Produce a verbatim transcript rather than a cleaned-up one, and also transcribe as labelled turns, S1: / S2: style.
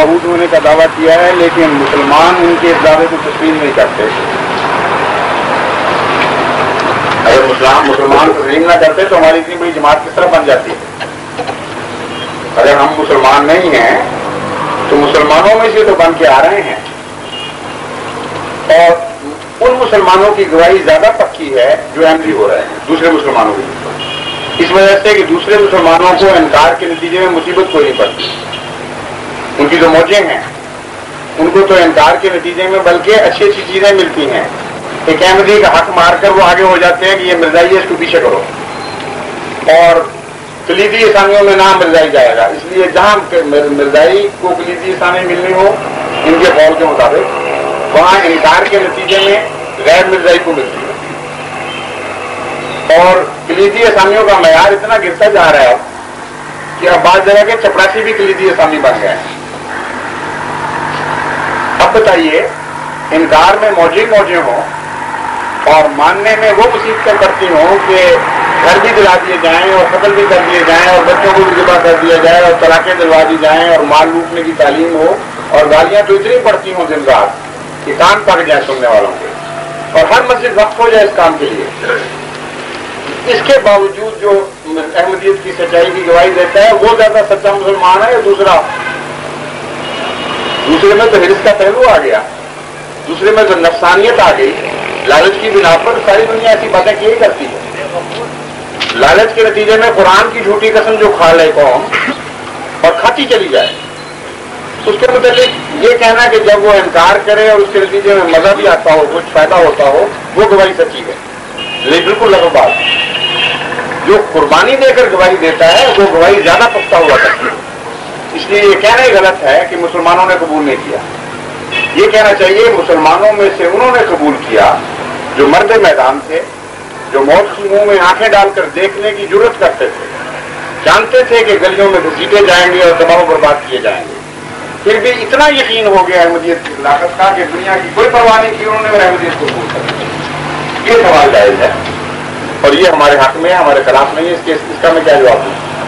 S1: معبود ہونے کا دعویٰ کیا ہے، لیکن مسلمان ان کے اس دعوے کو تسلیم نہیں کرتے۔ اگر مسلمان مسلمان تسلیم نہ کرتے تو ہماری اتنی بڑی جماعت کس طرح بن جاتی ہے؟ اگر ہم مسلمان نہیں ہیں تو مسلمانوں میں سے تو بن کے آ رہے ہیں، اور ان مسلمانوں کی گواہی زیادہ پکی ہے جو احمدی ہو رہے ہیں دوسرے مسلمانوں کی، اس وجہ سے کہ دوسرے مسلمانوں کو انکار کے نتیجے میں مصیبت کوئی نہیں پڑتی۔ ان کی جو موجیں ہیں ان کو تو انکار کے نتیجے میں بلکہ اچھی اچھی چیزیں ملتی ہیں۔ ایک احمدی کا حق مار کر وہ آگے ہو جاتے ہیں کہ یہ مرزائی ہے، اس کو پیچھے کرو، اور کلیدی اسامیوں میں نام مرزائی جائے گا، اس لیے جہاں مرزائی کو کلیدی اسامی ملنی ہو ان کے قول کے مطابق، وہاں انکار کے نتیجے میں غیر مرزائی کو ملتی ہے۔ اور کلیدی اسامیوں کا معیار اتنا گرتا جا رہا ہے کہ اب بعض جگہ کے چپراسی بھی کلیدی اسامی بن گئے ہیں۔ اب بتائیے، انکار میں موجیں موجیں ہوں اور ماننے میں وہ مصیبتیں کرتی ہوں کہ گھر بھی دلا دیے جائیں اور قتل بھی کر دیے جائیں اور بچوں کو بھی ذبح کر دیا جائے اور طلاقیں دلوا دی جائیں اور مال لوٹنے کی تعلیم ہو اور گالیاں تو اتنی پڑتی ہوں دن رات کہ کان پک جائیں سننے والوں کے، اور ہر مسجد وقف ہو جائے اس کام کے لیے۔ اس کے باوجود جو احمدیت کی سچائی کی گواہی دیتا ہے وہ زیادہ سچا مسلمان ہے یا دوسرا؟ دوسرے میں تو حرص کا پہلو آ گیا، دوسرے میں تو نفسانیت آ گئی، لالچ کی بنا پر ساری دنیا ایسی باتیں کی کرتی ہے۔ لالچ کے نتیجے میں قرآن کی جھوٹی قسم جو کھا لے قوم اور کھاتی چلی جائے، اس کے متعلق یہ کہنا کہ جب وہ انکار کرے اور اس کے نتیجے میں مزہ بھی آتا ہو، کچھ فائدہ ہوتا ہو، وہ گواہی سچی ہے، لیکن بالکل لغو بات۔ جو قربانی دے کر گواہی دیتا ہے وہ گواہی زیادہ پختہ ہوا کرتی ہے۔ اس لیے یہ کہنا ہی غلط ہے کہ مسلمانوں نے قبول نہیں کیا۔ یہ کہنا چاہیے مسلمانوں میں سے انہوں نے قبول کیا جو مرد میدان تھے، جو موت کے منہ میں آنکھیں ڈال کر دیکھنے کی جرت کرتے تھے، جانتے تھے کہ گلیوں میں گھسیٹے جائیں گے اور تباہ و برباد کیے جائیں گے، پھر بھی اتنا یقین ہو گیا احمدیت کی طاقت کا کہ دنیا کی کوئی پرواہ نہیں کی، انہوں نے احمدیت کو قبول کر لیا۔ یہ سوال جائز ہے اور یہ ہمارے حق میں ہے، ہمارے خلاف نہیں ہے۔ اس کے اس کا میں کیا جواب دوں؟